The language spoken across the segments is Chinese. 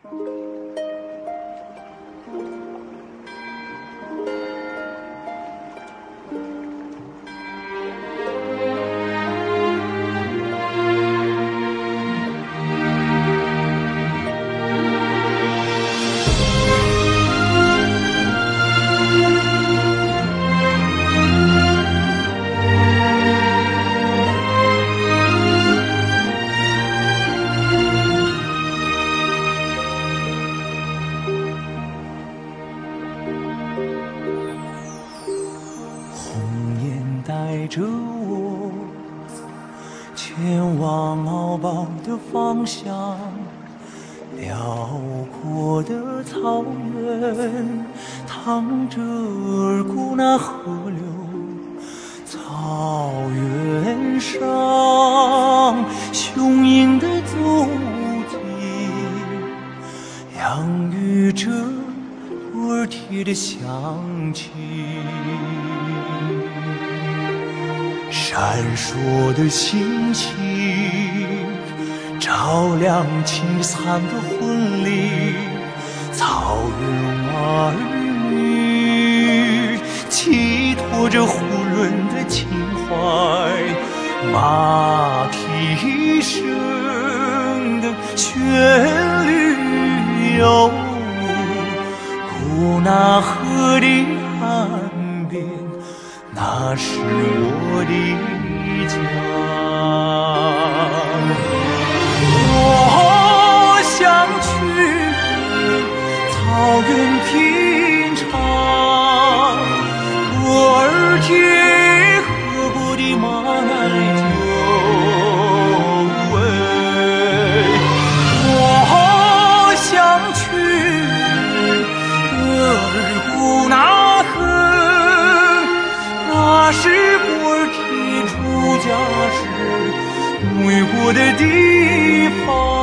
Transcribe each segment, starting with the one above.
带着我前往敖包的方向，辽阔的草原淌着洱古那河流，草原上雄鹰的足迹洋溢着耳贴的香气，闪烁的星星照亮清惨的婚礼，草原儿女寄托着胡润的情怀，马蹄声的旋律有古纳河的岸边，那是我的家。我想去草原品尝洱贴喝过的马奶酒味，我想去洱古纳河，那是古尔贴出家时为我的地方。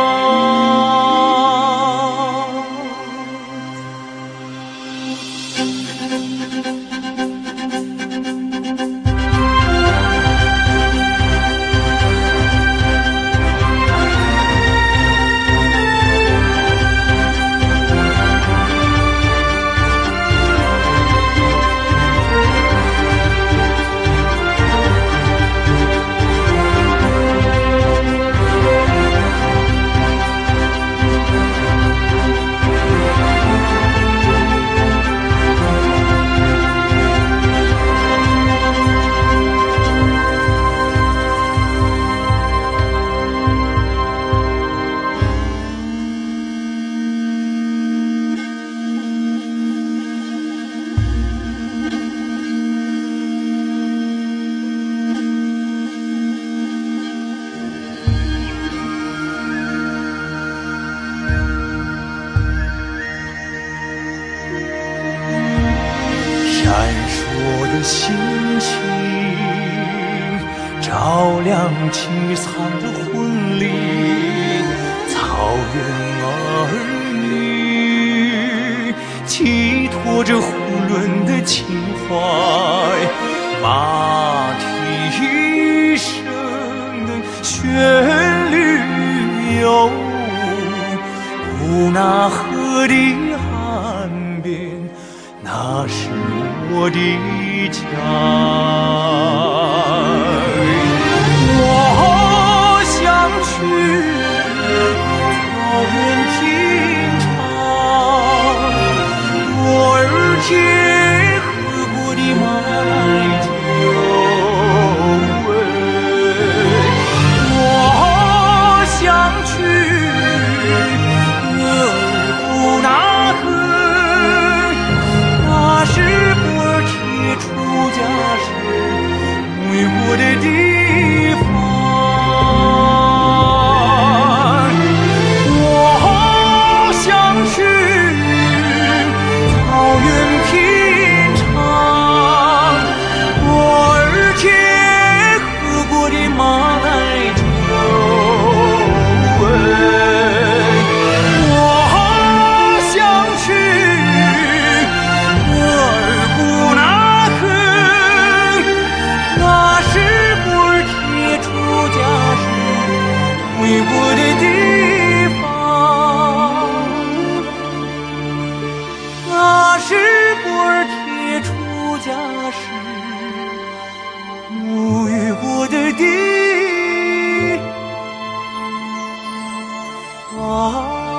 闪烁的星星照亮凄惨的婚礼，草原儿女寄托着胡润的情怀，马蹄声的旋律有古纳河的岸边，那是我的家。我想去草原品尝洱贴喝过的马奶酒味，我想去洱古纳河，那是古尔贴出家时为我的地方。我想去草原品啊。